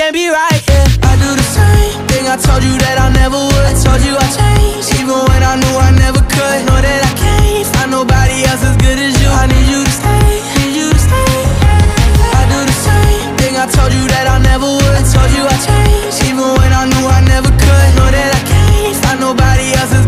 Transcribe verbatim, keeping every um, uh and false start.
can't be right, yeah. I do the same thing I told you that I never would. I told you I changed, even when I knew I never could. Know that I can't find nobody else as good as you. I need you to stay, need you to stay. I do the same thing I told you that I never would. I told you I changed, even when I knew I never could. Know that I can't find nobody else as